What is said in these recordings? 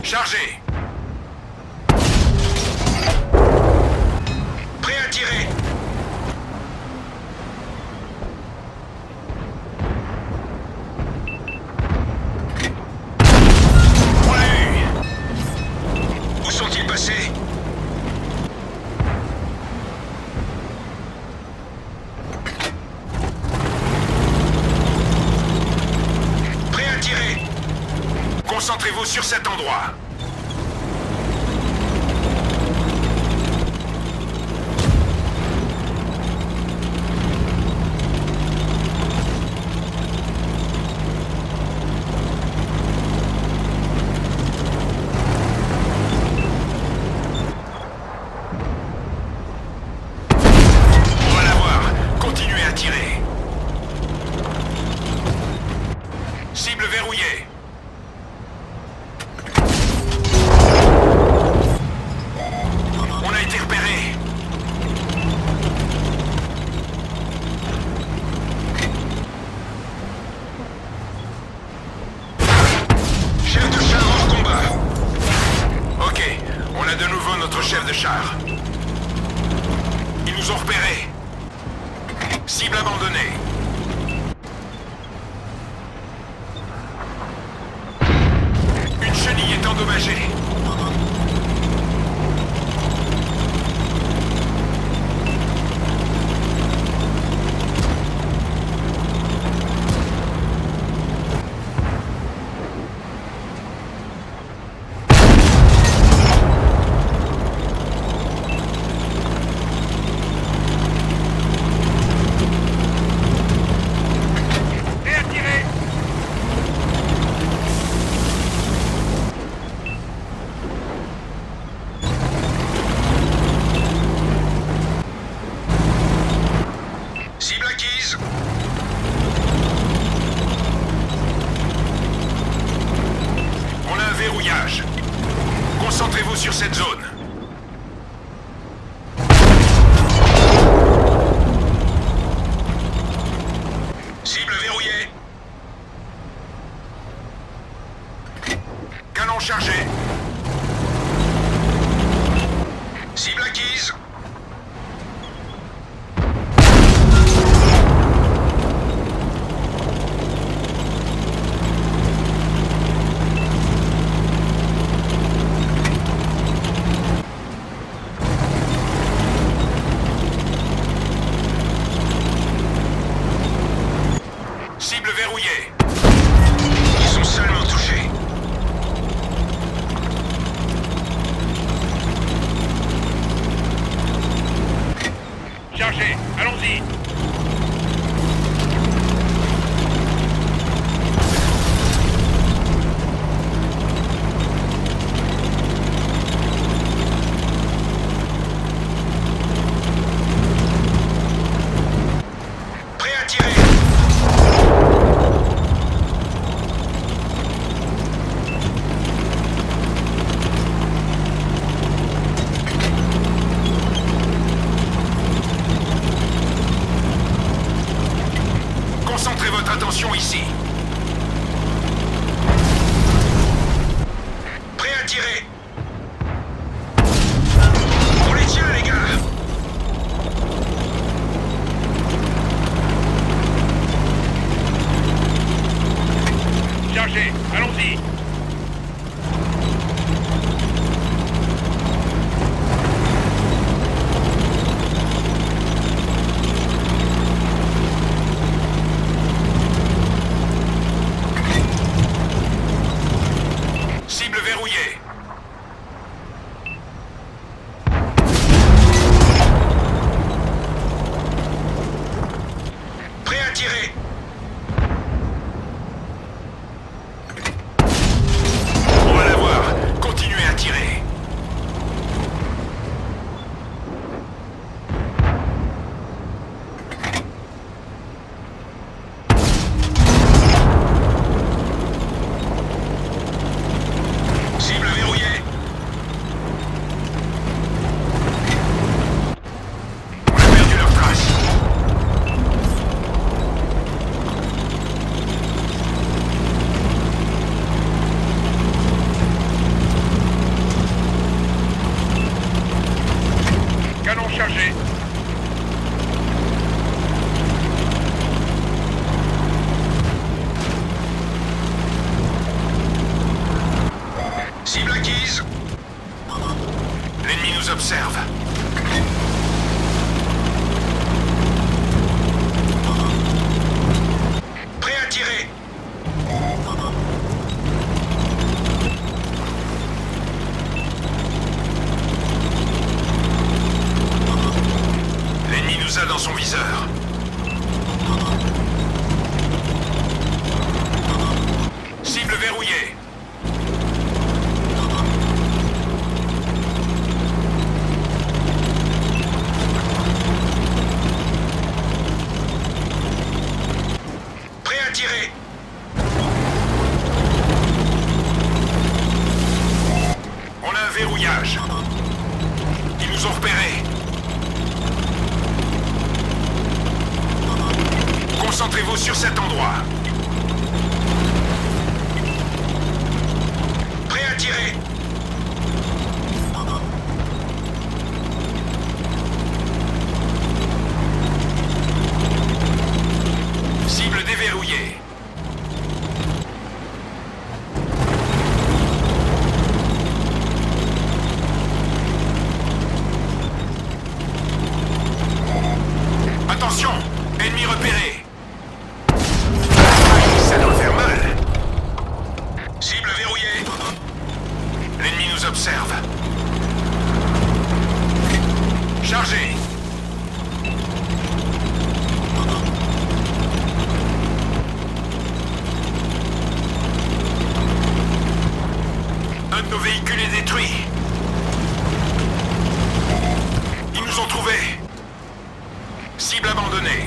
Chargez. Prêt à tirer. On l'a eu. Où sont-ils passés? Prêt à tirer. Concentrez-vous sur cet endroit. Cible verrouillée. On a été repéré. Chef de char hors combat. Ok, on a de nouveau notre chef de char. Ils nous ont repérés. Cible abandonnée. Une chenille est endommagée. Cible acquise. On a un verrouillage. Concentrez-vous sur cette zone. Cible verrouillée. Canon chargé. Cible acquise. Cible verrouillée. Ils sont seulement touchés. Chargez, allons-y. Prêt à tirer. Concentrez votre attention ici. Prêt à tirer. On les tient, les gars. Chargez, allons-y. Cible verrouillée. Prêt à tirer. On va la voir. Continuez à tirer. Cible verrouillée. On a perdu leur trace. tirer. On a un verrouillage. Ils nous ont repérés. Concentrez-vous sur cet endroit. Prêt à tirer. Cible déverrouillée. Attention, ennemi repéré. Ça doit faire mal. Cible verrouillée. L'ennemi nous observe. Chargez. Un de nos véhicules est détruit. Ils nous ont trouvés. Cible abandonnée.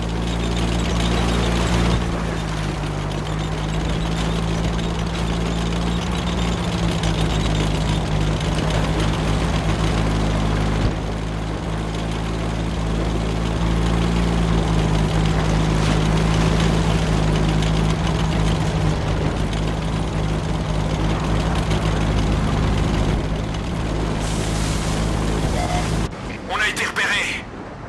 On a été repérés.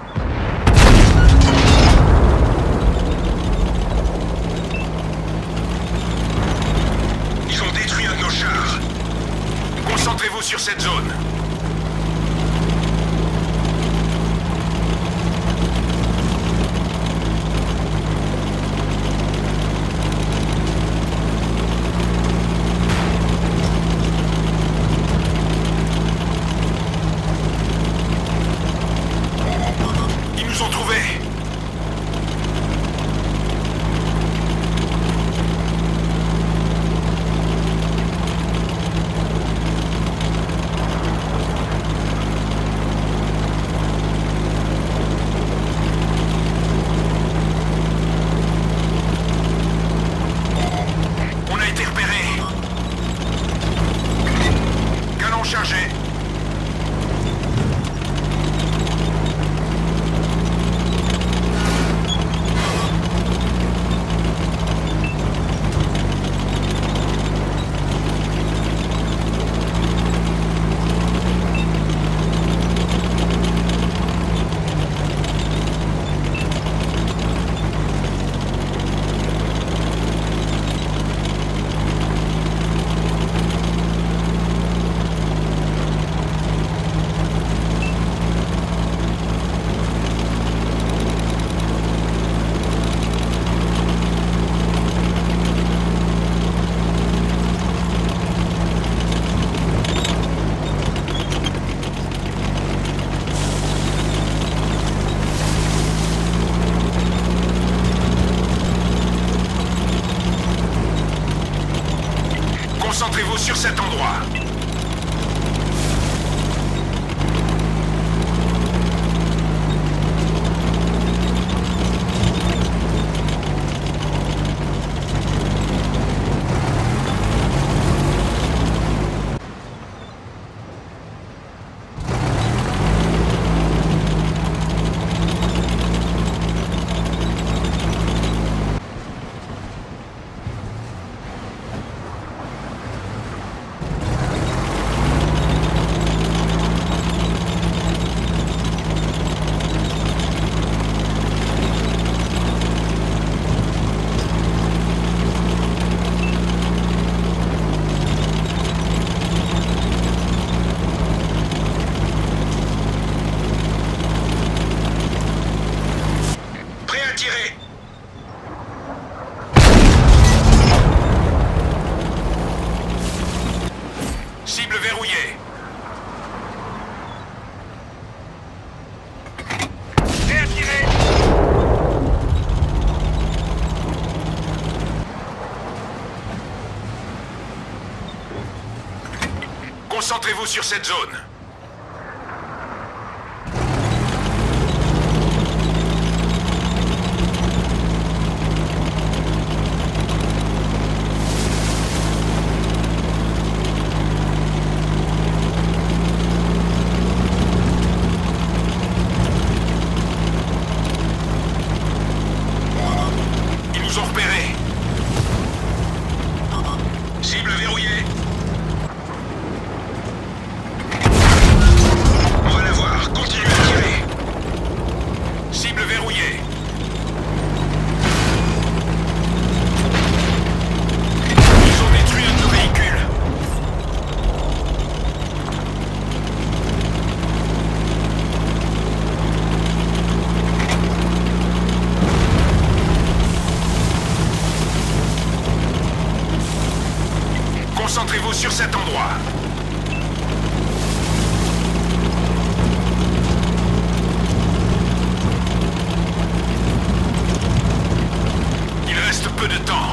Ils ont détruit un de nos chars. Concentrez-vous sur cette zone. Ils nous ont trouvés. On a été repérés. Canon chargé. Concentrez-vous sur cet endroit. Prêt à tirer. Cible verrouillée. Prêt à tirer. Concentrez-vous sur cette zone. Concentrez-vous sur cet endroit. Il reste peu de temps.